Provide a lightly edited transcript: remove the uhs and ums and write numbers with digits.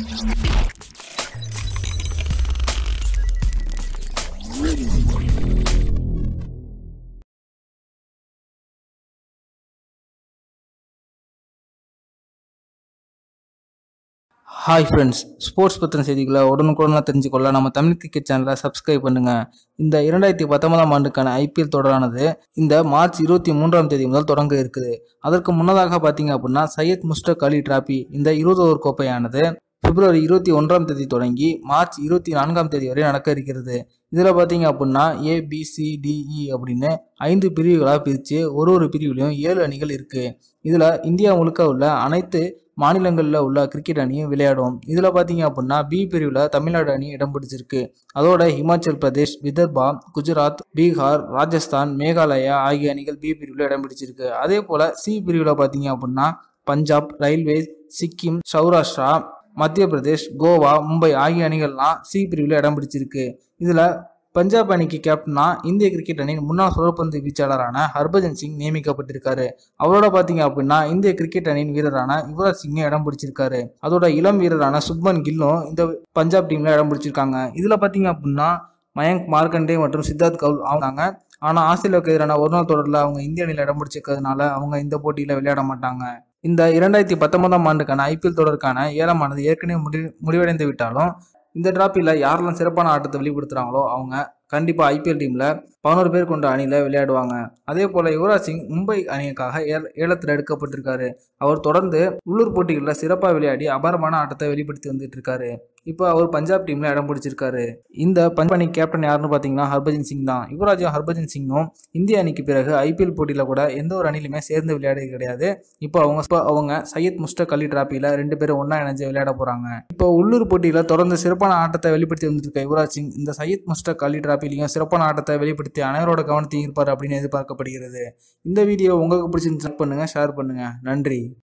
Hi friends, sports பற்றின செய்திகளை உடனுக்குடனாக தெரிஞ்சுக்கொள்ள நம்ம தமிழ் கிரிக்கெட் சேனலை சப்ஸ்கிரைப் பண்ணுங்க. இந்த 2019ஆம் ஆண்டுக்கான ஐபிஎல் தொடரானது இந்த மார்ச் 23ஆம் தேதி முதல் தொடங்க இருக்குது. அதற்கு முன்னதாக பார்த்தீங்க அப்படின்னா சையத் முஸ்டக் அலி டிராபி இந்த 20 ஓவர் கோப்பையானது பிப்ரவரி 21ஆம் தேதி தொடங்கி மார்ச் 24ஆம் தேதி வரை நடக்க இருக்கிறது. இதில் பார்த்தீங்க அப்படின்னா ABCDE அப்படின்னு 5 பிரிவுகளாக பிரித்து ஒரு பிரிவுலையும் 7 அணிகள் இருக்குது. இதில் இந்தியா முழுக்க உள்ள அனைத்து மாநிலங்களில் உள்ள கிரிக்கெட் அணியும் விளையாடும். இதில் பார்த்தீங்க அப்படின்னா பி பிரிவில் தமிழ்நாடு அணி இடம் பிடிச்சிருக்கு. அதோட ஹிமாச்சல் பிரதேஷ், விதர்பா, குஜராத், பீகார், ராஜஸ்தான், மேகாலயா ஆகிய அணிகள் பி பிரிவில் இடம் பிடிச்சிருக்கு. அதே போல் சி பிரிவில் பார்த்தீங்க அப்படின்னா பஞ்சாப், ரயில்வேஸ், சிக்கிம், சௌராஷ்டிரா, மத்திய பிரதேஷ், கோவா, மும்பை ஆகிய அணிகள்லாம் சி பிரிவில் இடம் பிடிச்சிருக்கு. இதில் பஞ்சாப் அணிக்கு கேப்டனா இந்திய கிரிக்கெட் அணியின் முன்னாள் சுழற்பந்து வீச்சாளரான ஹர்பஜன் சிங் நியமிக்கப்பட்டிருக்காரு. அவரோட பார்த்தீங்க அப்படின்னா இந்திய கிரிக்கெட் அணியின் வீரரான யுவராஜ் சிங்கும் இடம் பிடிச்சிருக்காரு. அதோட இளம் வீரரான சுப்மன் கில்லும் இந்த பஞ்சாப் டீம்ல இடம் பிடிச்சிருக்காங்க. இதுல பார்த்தீங்க அப்படின்னா மயங்க் மார்க்கண்டே மற்றும் சித்தார்த் கவுல் ஆனாங்க. ஆனால் ஆஸ்திரேலியாவுக்கு எதிரான ஒரு நாள் தொடரில் அவங்க இந்திய அணியில் இடம் பிடிச்சிருக்கிறதுனால அவங்க இந்த போட்டியில் விளையாட மாட்டாங்க. இந்த 2019ஆம் ஆண்டுக்கான ஐபிஎல் தொடருக்கான ஏலமானது ஏற்கனவே முடிவடைந்து விட்டாலும் இந்த டிராப்பில் யாரெல்லாம் சிறப்பான ஆட்டத்தை வெளிப்படுத்துகிறாங்களோ அவங்க கண்டிப்பாக ஐபிஎல் டீமில் 11 பேர் கொண்ட அணியில் விளையாடுவாங்க. அதே போல் யுவராஜ் சிங் மும்பை அணிக்காக ஏலத்தில் எடுக்கப்பட்டிருக்காரு. அவர் தொடர்ந்து உள்ளூர் போட்டிகளில் சிறப்பாக விளையாடி அபாரமான ஆட்டத்தை வெளிப்படுத்தி வந்துட்டு இருக்காரு. இப்போ அவர் பஞ்சாப் டீமில் இடம் பிடிச்சிருக்காரு. இந்த பஞ்சாப் அணி கேப்டன் யாருன்னு பார்த்தீங்கன்னா ஹர்பஜன் சிங் தான். யுவராஜும் ஹர்பஜன் சிங்கும் இந்திய அணிக்கு பிறகு ஐபிஎல் போட்டியில் கூட எந்த ஒரு அணிலுமே சேர்ந்து விளையாடுறது கிடையாது. இப்போ அவங்க சையத் முஸ்டக் அலி டிராபியில் 2 பேரும் ஒன்றா இணைஞ்சு விளையாட போகிறாங்க. இப்போ உள்ளூர் போட்டியில் தொடர்ந்து சிறப்பான ஆட்டத்தை வெளிப்படுத்தி வந்துட்டு இருக்க யுவராஜ் சிங் இந்த சையத் முஸ்டக் அலி டிராபிலையும் சிறப்பான ஆட்டத்தை வெளிப்படுத்தி அனைவரோட கவனத்தையும் இருப்பார் அப்படின்னு எதிர்பார்க்கப்படுகிறது. இந்த வீடியோ உங்களுக்கு பிடிச்சிருந்து பண்ணுங்க, ஷேர் பண்ணுங்க. நன்றி.